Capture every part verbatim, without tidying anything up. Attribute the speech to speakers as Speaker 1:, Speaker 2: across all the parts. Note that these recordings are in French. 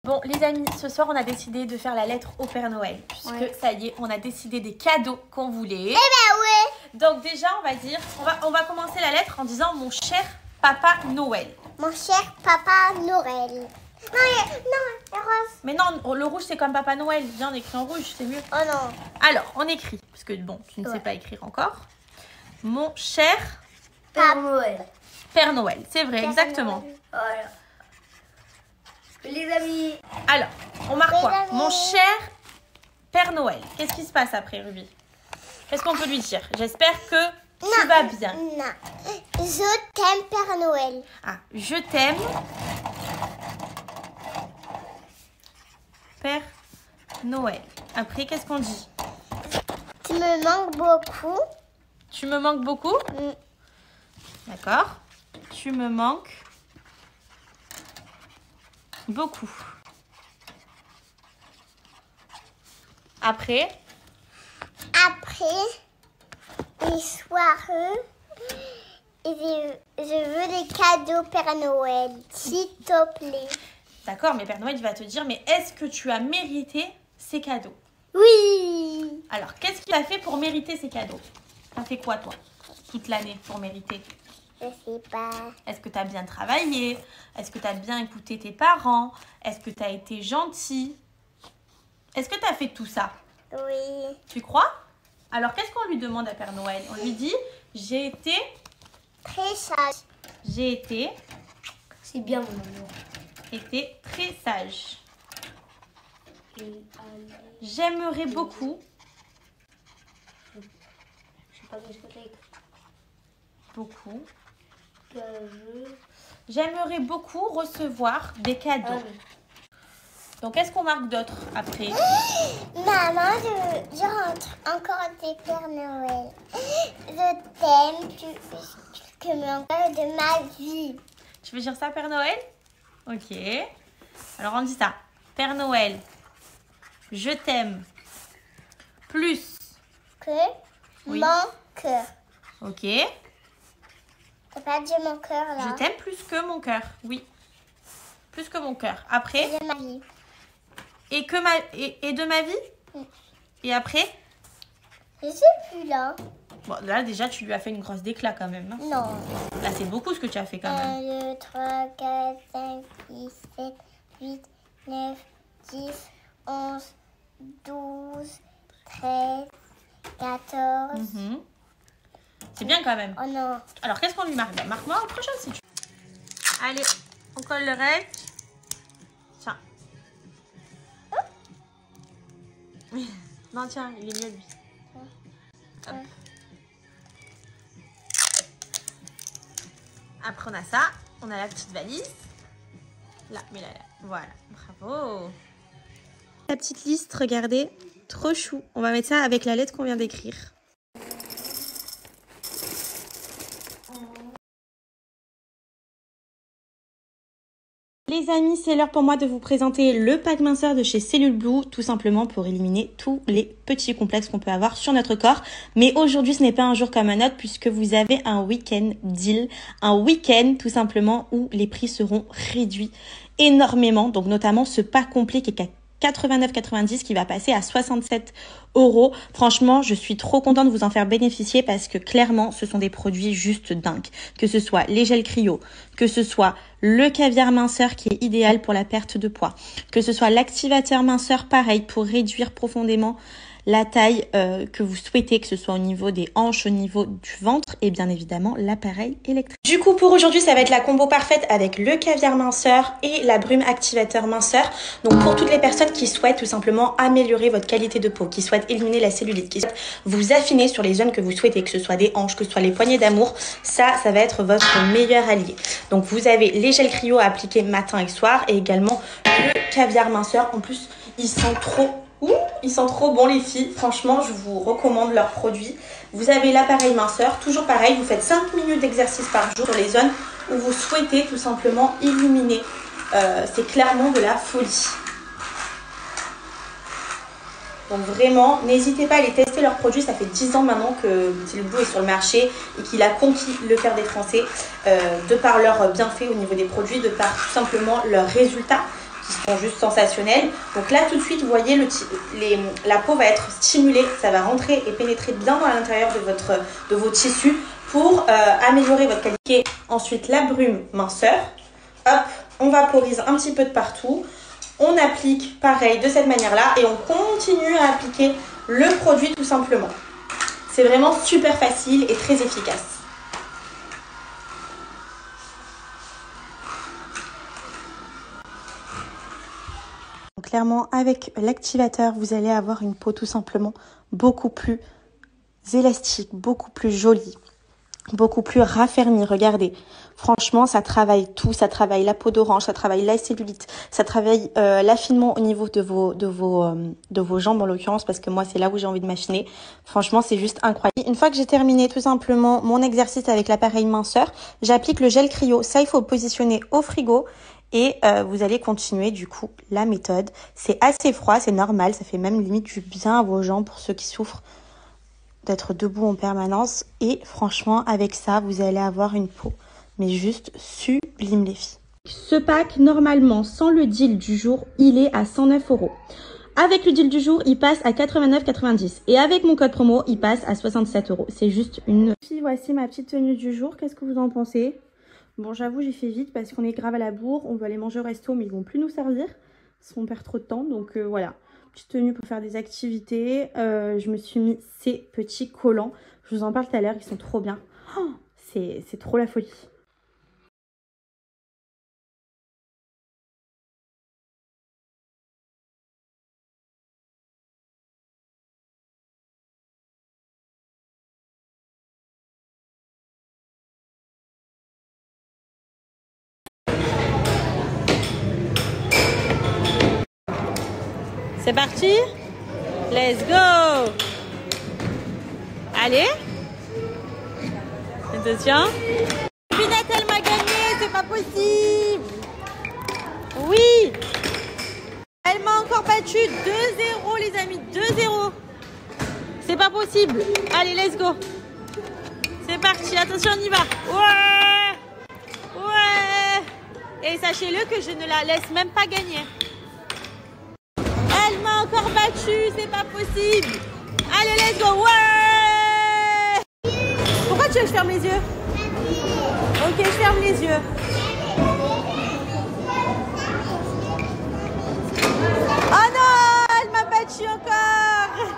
Speaker 1: Bon, les amis, ce soir, on a décidé de faire la lettre au Père Noël. Puisque, ouais. ça y est, on a décidé des cadeaux qu'on voulait.
Speaker 2: Eh ben ouais.
Speaker 1: Donc déjà, on va dire, on va, on va commencer la lettre en disant « Mon cher Papa Noël ».
Speaker 2: Mon cher Papa Noël. Non, non, le rose.
Speaker 1: Mais non, le rouge, c'est comme Papa Noël. Viens, on écrit en rouge, c'est mieux.
Speaker 2: Oh non.
Speaker 1: Alors, on écrit, parce que bon, tu ne ouais. sais pas écrire encore. Mon cher
Speaker 2: Père Noël.
Speaker 1: Père Noël, c'est vrai, Père exactement.
Speaker 2: Noël. Voilà. Les amis.
Speaker 1: Alors, on marque
Speaker 2: les
Speaker 1: quoi
Speaker 2: amis.
Speaker 1: Mon cher Père Noël. Qu'est-ce qui se passe après, Ruby? Qu'est-ce qu'on peut lui dire? J'espère que
Speaker 2: non,
Speaker 1: tu vas bien.
Speaker 2: Non. Je t'aime, Père Noël.
Speaker 1: Ah, je t'aime, Père Noël. Après, qu'est-ce qu'on dit?
Speaker 2: Tu me manques beaucoup.
Speaker 1: Tu me manques beaucoup?
Speaker 2: Mm.
Speaker 1: D'accord. Tu me manques beaucoup. Après?
Speaker 2: Après, les soirées, je, je veux des cadeaux, Père Noël, s'il te plaît.
Speaker 1: D'accord, mais Père Noël, il va te dire, mais est-ce que tu as mérité ces cadeaux?
Speaker 2: Oui.
Speaker 1: Alors, qu'est-ce qu'il a fait pour mériter ces cadeaux? T'as fait quoi, toi, toute l'année pour mériter?
Speaker 2: Je sais pas.
Speaker 1: Est-ce que tu as bien travaillé? Est-ce que tu as bien écouté tes parents? Est-ce que tu as été gentil? Est-ce que tu as fait tout ça?
Speaker 2: Oui.
Speaker 1: Tu crois? Alors, qu'est-ce qu'on lui demande à Père Noël? On lui dit, j'ai été...
Speaker 2: Très sage.
Speaker 1: J'ai été...
Speaker 2: C'est bien, mon amour.
Speaker 1: Été très sage. J'aimerais beaucoup...
Speaker 2: Je sais pas ce que tu as écrit.
Speaker 1: Beaucoup.
Speaker 2: Que je...
Speaker 1: J'aimerais beaucoup recevoir des cadeaux. Ah, oui. Donc, qu'est-ce qu'on marque d'autre après?
Speaker 2: Maman, je, je rentre encore des Père Noël. Je t'aime, tu, tu me encore de ma vie.
Speaker 1: Tu veux dire ça, Père Noël? Ok. Alors, on dit ça. Père Noël, je t'aime plus
Speaker 2: que
Speaker 1: oui.
Speaker 2: mon cœur.
Speaker 1: Ok.
Speaker 2: T'as pas dit mon cœur, là?
Speaker 1: Je t'aime plus que mon cœur, oui. Plus que mon cœur. Après?
Speaker 2: Et de ma vie.
Speaker 1: Et, que ma... et, et de ma vie?
Speaker 2: Mm.
Speaker 1: Et après?
Speaker 2: Je sais plus, là.
Speaker 1: Bon, là, déjà, tu lui as fait une grosse déclat quand même. Hein.
Speaker 2: Non.
Speaker 1: Là, c'est beaucoup ce que tu as fait quand même.
Speaker 2: un, deux, trois, quatre, cinq, six, sept, huit, neuf, dix, onze, douze, treize, quatorze.
Speaker 1: Mm-hmm. C'est bien quand même.
Speaker 2: Oh non.
Speaker 1: Alors, qu'est-ce qu'on lui marque? Marque-moi autre chose si tu veux. Allez, on colle le reste. Tiens. Oh. Non, tiens, il est mieux lui. Hop. Après, on a ça. On a la petite valise. Là, mais là, là. Voilà. Bravo. La petite liste, regardez. Trop chou. On va mettre ça avec la lettre qu'on vient d'écrire. Les amis, c'est l'heure pour moi de vous présenter le pack minceur de chez Cellule Blue, tout simplement pour éliminer tous les petits complexes qu'on peut avoir sur notre corps. Mais aujourd'hui, ce n'est pas un jour comme un autre puisque vous avez un week-end deal, un week-end tout simplement où les prix seront réduits énormément. Donc notamment ce pack complet qui est à quatre-vingt-neuf quatre-vingt-dix qui va passer à soixante-sept euros. Franchement, je suis trop contente de vous en faire bénéficier parce que clairement, ce sont des produits juste dingues. Que ce soit les gels cryo, que ce soit le caviar minceur qui est idéal pour la perte de poids, que ce soit l'activateur minceur pareil pour réduire profondément la taille euh, que vous souhaitez, que ce soit au niveau des hanches, au niveau du ventre et bien évidemment l'appareil électrique. Du coup, pour aujourd'hui, ça va être la combo parfaite avec le caviar minceur et la brume activateur minceur. Donc pour toutes les personnes qui souhaitent tout simplement améliorer votre qualité de peau, qui souhaitent éliminer la cellulite, qui souhaitent vous affiner sur les zones que vous souhaitez, que ce soit des hanches, que ce soit les poignées d'amour, ça, ça va être votre meilleur allié. Donc vous avez les gels cryo à appliquer matin et soir et également le caviar minceur. En plus, ils sont trop Ouh, ils sont trop bons les filles, franchement je vous recommande leurs produits. Vous avez l'appareil minceur, toujours pareil, vous faites cinq minutes d'exercice par jour sur les zones où vous souhaitez tout simplement illuminer. Euh, c'est clairement de la folie. Donc vraiment, n'hésitez pas à aller tester leurs produits, ça fait dix ans maintenant que Cellule Blue est sur le marché et qu'il a conquis le cœur des Français euh, de par leurs bienfaits au niveau des produits, de par tout simplement leurs résultats qui sont juste sensationnels. Donc là, tout de suite, vous voyez, le les, la peau va être stimulée, ça va rentrer et pénétrer bien dans l'intérieur de, votre, de vos tissus pour euh, améliorer votre qualité. Ensuite, la brume minceur. Hop, on vaporise un petit peu de partout. On applique pareil de cette manière-là et on continue à appliquer le produit tout simplement. C'est vraiment super facile et très efficace. Clairement, avec l'activateur, vous allez avoir une peau tout simplement beaucoup plus élastique, beaucoup plus jolie, beaucoup plus raffermie. Regardez, franchement, ça travaille tout. Ça travaille la peau d'orange, ça travaille la cellulite, ça travaille euh, l'affinement au niveau de vos, de vos, euh, de vos jambes en l'occurrence, parce que moi, c'est là où j'ai envie de m'affiner. Franchement, c'est juste incroyable. Une fois que j'ai terminé tout simplement mon exercice avec l'appareil minceur, j'applique le gel cryo. Ça, il faut positionner au frigo. Et euh, vous allez continuer du coup la méthode. C'est assez froid, c'est normal, ça fait même limite du bien à vos jambes pour ceux qui souffrent d'être debout en permanence. Et franchement, avec ça, vous allez avoir une peau, mais juste sublime les filles. Ce pack, normalement, sans le deal du jour, il est à cent neuf euros. Avec le deal du jour, il passe à quatre-vingt-neuf quatre-vingt-dix. Et avec mon code promo, il passe à soixante-sept euros. C'est juste une... Voici ma petite tenue du jour. Qu'est-ce que vous en pensez ? Bon, j'avoue, j'ai fait vite parce qu'on est grave à la bourre. On va aller manger au resto, mais ils vont plus nous servir. Parce qu'on perd trop de temps. Donc euh, voilà, petite tenue pour faire des activités. Euh, je me suis mis ces petits collants. Je vous en parle tout à l'heure, ils sont trop bien. Oh, c'est trop la folie. C'est parti? Let's go! Allez! Attention! Pinette, elle m'a gagné! C'est pas possible! Oui! Elle m'a encore battu deux zéro, les amis! deux zéro! C'est pas possible! Allez, let's go! C'est parti! Attention, on y va! Ouais! Ouais! Et sachez-le que je ne la laisse même pas gagner. Elle m'a encore battu, c'est pas possible. Allez, let's go, ouais. Pourquoi tu veux que je ferme les yeux? Ok, je ferme les yeux. Oh non, elle m'a battu encore.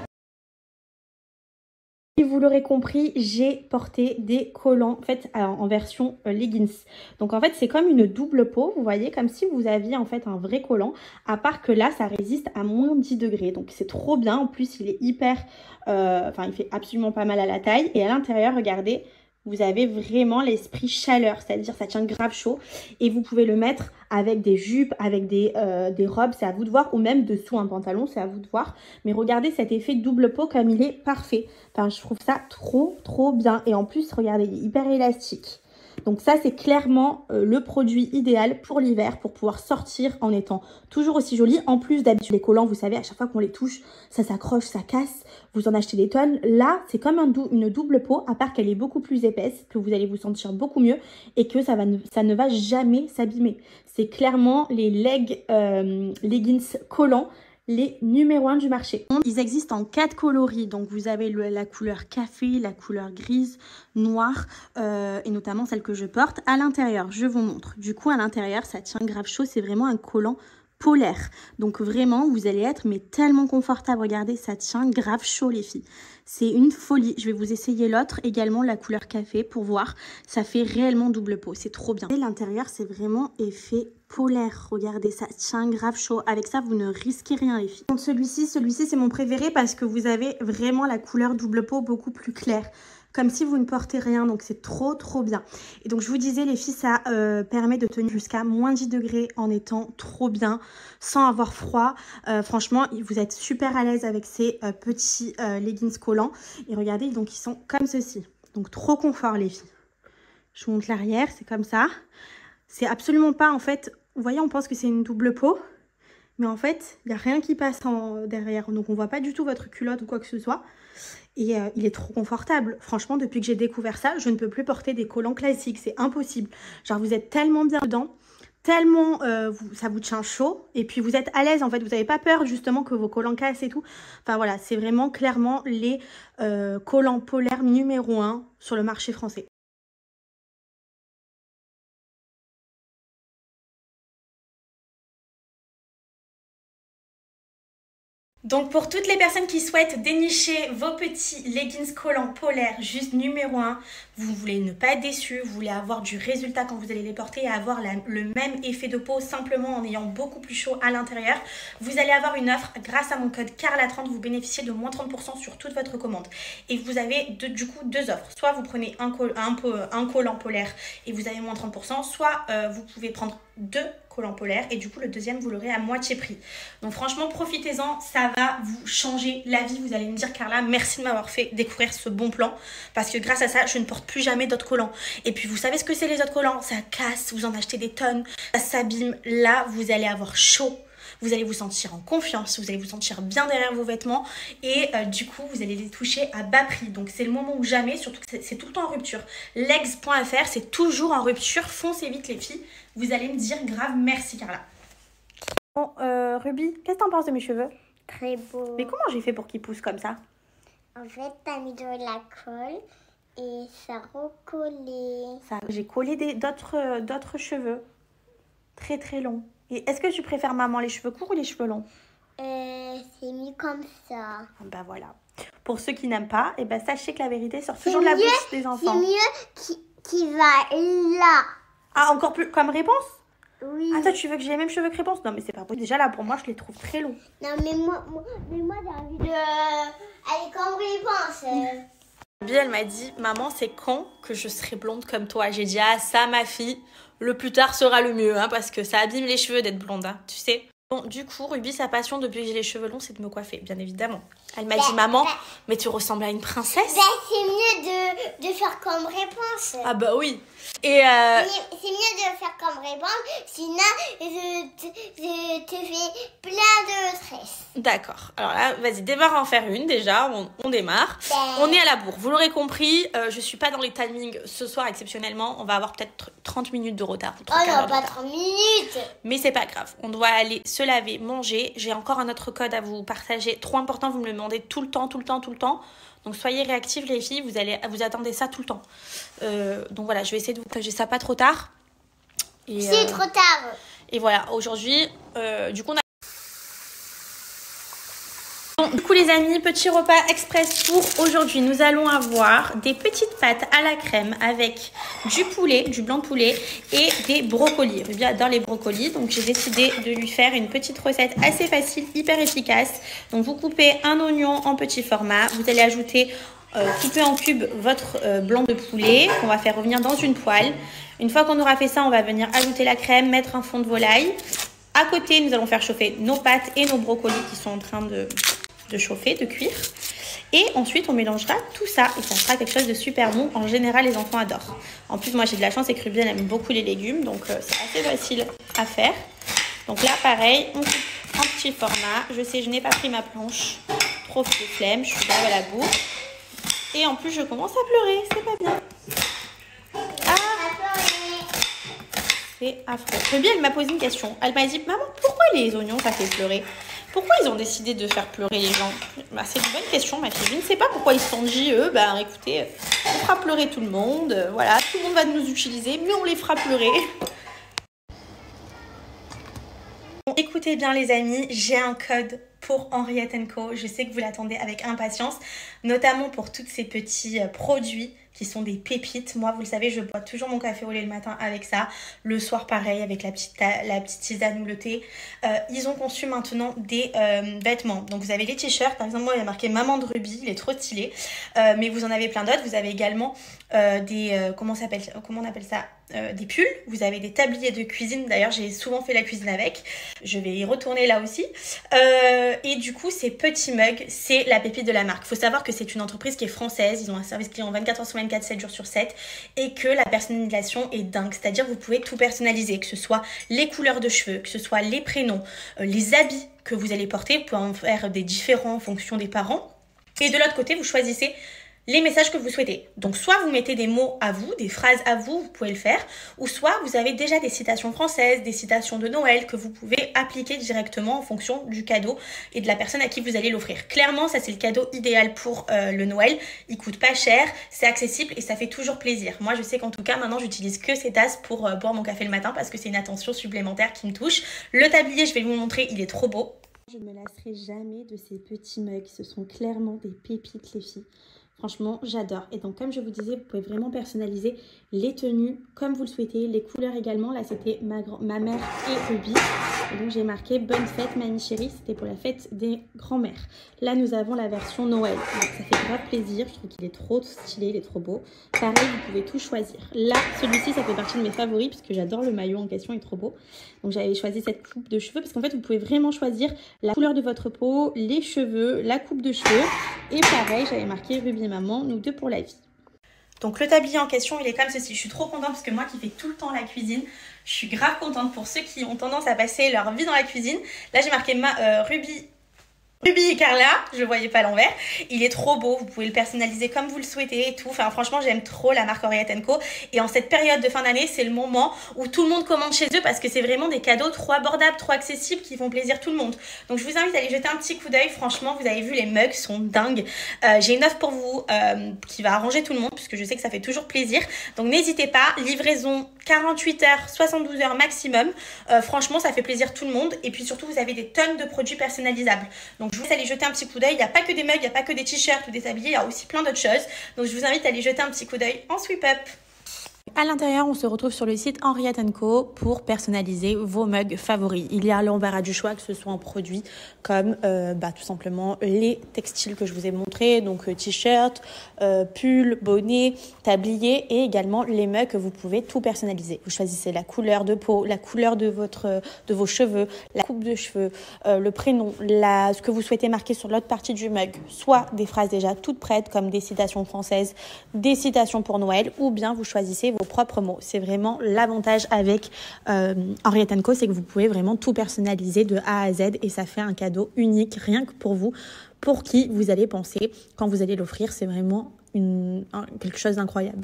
Speaker 1: Vous l'aurez compris, j'ai porté des collants en fait en version euh, leggings. Donc en fait c'est comme une double peau, vous voyez, comme si vous aviez en fait un vrai collant, à part que là ça résiste à moins dix degrés. Donc c'est trop bien, en plus il est hyper, euh, enfin il fait absolument pas mal à la taille. Et à l'intérieur, regardez, vous avez vraiment l'esprit chaleur, c'est-à-dire ça tient grave chaud. Et vous pouvez le mettre avec des jupes, avec des, euh, des robes, c'est à vous de voir, ou même dessous un pantalon, c'est à vous de voir. Mais regardez cet effet double peau comme il est parfait. Enfin, je trouve ça trop, trop bien. Et en plus, regardez, il est hyper élastique. Donc ça, c'est clairement euh, le produit idéal pour l'hiver, pour pouvoir sortir en étant toujours aussi jolie. En plus, d'habitude, les collants, vous savez, à chaque fois qu'on les touche, ça s'accroche, ça casse. Vous en achetez des tonnes. Là, c'est comme un dou une double peau, à part qu'elle est beaucoup plus épaisse, que vous allez vous sentir beaucoup mieux et que ça, va ne, ça ne va jamais s'abîmer. C'est clairement les leg, euh, leggings collants, les numéro un du marché. Ils existent en quatre coloris, donc vous avez le, la couleur café, la couleur grise, noire euh, et notamment celle que je porte. À l'intérieur, je vous montre. Du coup, à l'intérieur, ça tient grave chaud, c'est vraiment un collant polaire. Donc vraiment, vous allez être mais tellement confortable. Regardez, ça tient grave chaud les filles. C'est une folie. Je vais vous essayer l'autre également, la couleur café, pour voir. Ça fait réellement double peau. C'est trop bien. Et l'intérieur, c'est vraiment effet polaire. Regardez, ça tient grave chaud. Avec ça, vous ne risquez rien les filles. Donc celui-ci, celui-ci, c'est mon préféré parce que vous avez vraiment la couleur double peau beaucoup plus claire. Comme si vous ne portez rien, donc c'est trop trop bien. Et donc je vous disais les filles, ça euh, permet de tenir jusqu'à moins dix degrés en étant trop bien, sans avoir froid. Euh, franchement, vous êtes super à l'aise avec ces euh, petits euh, leggings collants. Et regardez, donc ils sont comme ceci. Donc trop confort les filles. Je vous montre l'arrière, c'est comme ça. C'est absolument pas en fait, vous voyez, on pense que c'est une double peau. Mais en fait, il n'y a rien qui passe en, derrière. Donc on voit pas du tout votre culotte ou quoi que ce soit. Et euh, il est trop confortable. Franchement, depuis que j'ai découvert ça, je ne peux plus porter des collants classiques. C'est impossible. Genre, vous êtes tellement bien dedans. tellement euh, vous, ça vous tient chaud et puis vous êtes à l'aise en fait, vous n'avez pas peur justement que vos collants cassent et tout. Enfin voilà, c'est vraiment clairement les euh, collants polaires numéro un sur le marché français. Donc pour toutes les personnes qui souhaitent dénicher vos petits leggings collants polaires juste numéro un, vous voulez ne pas être déçus, vous voulez avoir du résultat quand vous allez les porter et avoir la, le même effet de peau simplement en ayant beaucoup plus chaud à l'intérieur, vous allez avoir une offre grâce à mon code Carla trente, vous bénéficiez de moins trente pour cent sur toute votre commande. Et vous avez de, du coup deux offres, soit vous prenez un, col, un, un collant polaire et vous avez moins trente pour cent, soit euh, vous pouvez prendre deux collants polaires et du coup le deuxième vous l'aurez à moitié prix. Donc franchement profitez-en, ça va vous changer la vie. Vous allez me dire Carla, merci de m'avoir fait découvrir ce bon plan parce que grâce à ça je ne porte plus jamais d'autres collants. Et puis vous savez ce que c'est les autres collants, ça casse, vous en achetez des tonnes, ça s'abîme. Là vous allez avoir chaud, vous allez vous sentir en confiance, vous allez vous sentir bien derrière vos vêtements et euh, du coup vous allez les toucher à bas prix. Donc c'est le moment ou jamais, surtout que c'est tout le temps en rupture. Legs point F R c'est toujours en rupture, foncez vite les filles. Vous allez me dire grave merci Carla. Bon euh, Ruby, qu'est-ce que t'en penses de mes cheveux?
Speaker 2: Très beau.
Speaker 1: Mais comment j'ai fait pour qu'ils poussent comme ça?
Speaker 2: En fait t'as mis de la colle et ça recollé.
Speaker 1: Ça, j'ai collé d'autres euh, d'autres cheveux très très longs. Et est-ce que tu préfères maman les cheveux courts ou les cheveux longs?
Speaker 2: Euh, c'est mieux comme ça.
Speaker 1: Ben voilà. Pour ceux qui n'aiment pas, et ben sachez que la vérité sort toujours de la bouche des enfants.
Speaker 2: C'est mieux qui, qui va là.
Speaker 1: Ah, encore plus comme réponse?
Speaker 2: Oui.
Speaker 1: Ah, toi, tu veux que j'ai les mêmes cheveux que réponse? Non, mais c'est pas possible. Déjà, là, pour moi, je les trouve très longs.
Speaker 2: Non, mais moi, moi, mais moi j'ai envie de... Allez, comme réponse.
Speaker 1: Ruby, elle m'a dit, maman, c'est quand que je serai blonde comme toi? J'ai dit, ah, ça, ma fille, le plus tard sera le mieux, hein, parce que ça abîme les cheveux d'être blonde, hein, tu sais. Bon, du coup, Ruby, sa passion depuis que j'ai les cheveux longs, c'est de me coiffer, bien évidemment. Elle m'a bah, dit, maman, bah, mais tu ressembles à une princesse.
Speaker 2: Bah, c'est mieux de, de faire comme réponse.
Speaker 1: Ah bah oui. Et euh...
Speaker 2: c'est mieux de faire comme réponse, sinon je te, je te fais plein de stress.
Speaker 1: D'accord. Alors là, vas-y, démarre à en faire une déjà. On, on démarre. Ben... On est à la bourre. Vous l'aurez compris, euh, je suis pas dans les timings ce soir exceptionnellement. On va avoir peut-être trente minutes de retard.
Speaker 2: Oh non, pas trente minutes.
Speaker 1: Mais c'est pas grave. On doit aller se laver, manger. J'ai encore un autre code à vous partager. Trop important, vous me le demandez tout le temps, tout le temps, tout le temps. Donc soyez réactifs les filles, vous allez vous attendez ça tout le temps. Euh, donc voilà, je vais essayer de vous partager ça pas trop tard.
Speaker 2: C'est euh, trop tard.
Speaker 1: Et voilà, aujourd'hui, euh, du coup on a... Bon, du coup les amis, petit repas express pour aujourd'hui. Nous allons avoir des petites pâtes à la crème avec du poulet, du blanc de poulet et des brocolis. Ruby adore les brocolis, donc j'ai décidé de lui faire une petite recette assez facile, hyper efficace. Donc vous coupez un oignon en petit format, vous allez ajouter, euh, couper en cubes votre euh, blanc de poulet qu'on va faire revenir dans une poêle. Une fois qu'on aura fait ça, on va venir ajouter la crème, mettre un fond de volaille. À côté, nous allons faire chauffer nos pâtes et nos brocolis qui sont en train de... de chauffer, de cuire. Et ensuite, on mélangera tout ça et ça fera quelque chose de super bon. En général, les enfants adorent. En plus, moi, j'ai de la chance et que Ruby, elle aime beaucoup les légumes. Donc, euh, c'est assez facile à faire. Donc là, pareil, on coupe en petit format. Je sais, je n'ai pas pris ma planche. Trop de flemme, je suis grave à la bourre. Et en plus, je commence à pleurer. C'est pas bien. Ah, c'est affreux. Ruby, elle m'a posé une question. Elle m'a dit, maman, pourquoi les oignons, ça fait pleurer? Pourquoi ils ont décidé de faire pleurer les gens? Bah, c'est une bonne question, ma fille. Je ne sais pas pourquoi ils se sont dit, eux, bah écoutez, on fera pleurer tout le monde. Euh, voilà, tout le monde va nous utiliser, mais on les fera pleurer. Bon, écoutez bien les amis, j'ai un code pour Henriette and Co. Je sais que vous l'attendez avec impatience, notamment pour tous ces petits euh, produits qui sont des pépites. Moi, vous le savez, je bois toujours mon café au lait le matin avec ça. Le soir, pareil, avec la petite, la petite tisane ou le thé. Euh, ils ont conçu maintenant des euh, vêtements. Donc, vous avez les t-shirts. Par exemple, moi, il y a marqué Maman de Ruby. Il est trop stylé. Euh, mais vous en avez plein d'autres. Vous avez également euh, des... Euh, comment, ça s'appelle, comment on appelle ça euh, des pulls. Vous avez des tabliers de cuisine. D'ailleurs, j'ai souvent fait la cuisine avec. Je vais y retourner là aussi. Euh, et du coup, ces petits mugs, c'est la pépite de la marque. Il faut savoir que c'est une entreprise qui est française. Ils ont un service client vingt-quatre heures sur vingt-quatre, sept jours sur sept, et que la personnalisation est dingue, c'est-à-dire vous pouvez tout personnaliser, que ce soit les couleurs de cheveux, que ce soit les prénoms, euh, les habits que vous allez porter, vous pouvez en faire des différents en fonction des parents, et de l'autre côté vous choisissez les messages que vous souhaitez. Donc soit vous mettez des mots à vous, des phrases à vous, vous pouvez le faire, ou soit vous avez déjà des citations françaises, des citations de Noël que vous pouvez appliquer directement en fonction du cadeau et de la personne à qui vous allez l'offrir. Clairement, ça c'est le cadeau idéal pour euh, le Noël. Il coûte pas cher, c'est accessible et ça fait toujours plaisir. Moi je sais qu'en tout cas maintenant j'utilise que ces tasses pour euh, boire mon café le matin parce que c'est une attention supplémentaire qui me touche. Le tablier, je vais vous montrer, il est trop beau.
Speaker 3: Je ne me lasserai jamais de ces petits mugs, ce sont clairement des pépites les filles. Franchement, j'adore. Et donc, comme je vous disais, vous pouvez vraiment personnaliser les tenues comme vous le souhaitez. Les couleurs également. Là, c'était ma, ma mère et Ruby. Et donc, j'ai marqué « Bonne fête, mamie chérie ». C'était pour la fête des grands-mères. Là, nous avons la version Noël. Donc, ça fait grave plaisir. Je trouve qu'il est trop stylé, il est trop beau. Pareil, vous pouvez tout choisir. Là, celui-ci, ça fait partie de mes favoris puisque j'adore le maillot en question, il est trop beau. Donc, j'avais choisi cette coupe de cheveux parce qu'en fait, vous pouvez vraiment choisir la couleur de votre peau, les cheveux, la coupe de cheveux. Et pareil, j'avais marqué Ruby maman, nous deux pour la vie.
Speaker 1: Donc le tablier en question, il est comme ceci. Je suis trop contente parce que moi qui fais tout le temps la cuisine, je suis grave contente pour ceux qui ont tendance à passer leur vie dans la cuisine. Là j'ai marqué ma, euh, Ruby... Ruby et Carla, je le voyais pas à l'envers. Il est trop beau, vous pouvez le personnaliser comme vous le souhaitez et tout. Enfin franchement j'aime trop la marque Henriette and Co. Et en cette période de fin d'année, c'est le moment où tout le monde commande chez eux parce que c'est vraiment des cadeaux trop abordables, trop accessibles qui font plaisir tout le monde. Donc je vous invite à aller jeter un petit coup d'œil. Franchement vous avez vu, les mugs sont dingues. Euh, j'ai une offre pour vous euh, qui va arranger tout le monde puisque je sais que ça fait toujours plaisir. Donc n'hésitez pas, livraison quarante-huit heures, soixante-douze heures maximum. Euh, franchement ça fait plaisir tout le monde. Et puis surtout vous avez des tonnes de produits personnalisables. Donc je vous laisse aller jeter un petit coup d'œil. Il n'y a pas que des mugs, il n'y a pas que des t-shirts ou des tabliers, il y a aussi plein d'autres choses. Donc je vous invite à aller jeter un petit coup d'œil en sweep up.
Speaker 3: À l'intérieur, on se retrouve sur le site Henriette and Co pour personnaliser vos mugs favoris. Il y a l'embarras du choix, que ce soit en produits comme euh, bah, tout simplement les textiles que je vous ai montrés, donc euh, t-shirts, euh, pulls, bonnets, tabliers et également les mugs que vous pouvez tout personnaliser. Vous choisissez la couleur de peau, la couleur de, votre, de vos cheveux, la coupe de cheveux, euh, le prénom, la, ce que vous souhaitez marquer sur l'autre partie du mug, soit des phrases déjà toutes prêtes comme des citations françaises, des citations pour Noël ou bien vous choisissez vos propres mots. C'est vraiment l'avantage avec euh, Henriette and Co, c'est que vous pouvez vraiment tout personnaliser de A à Z et ça fait un cadeau unique rien que pour vous, pour qui vous allez penser quand vous allez l'offrir. C'est vraiment une, un, quelque chose d'incroyable.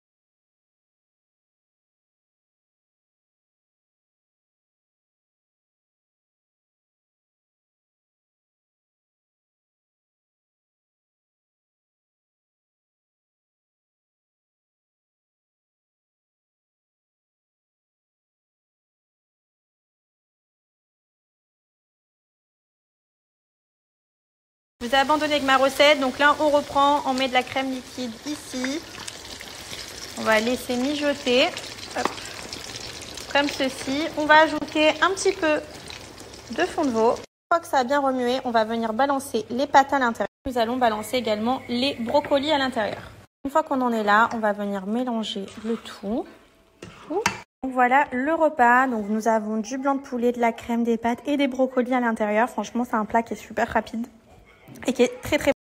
Speaker 1: Je vous ai abandonné avec ma recette, donc là on reprend, on met de la crème liquide ici, on va laisser mijoter, hop, comme ceci, on va ajouter un petit peu de fond de veau. Une fois que ça a bien remué, on va venir balancer les pâtes à l'intérieur, nous allons balancer également les brocolis à l'intérieur. Une fois qu'on en est là, on va venir mélanger le tout. Donc voilà le repas, donc nous avons du blanc de poulet, de la crème, des pâtes et des brocolis à l'intérieur. Franchement c'est un plat qui est super rapide et qui est très très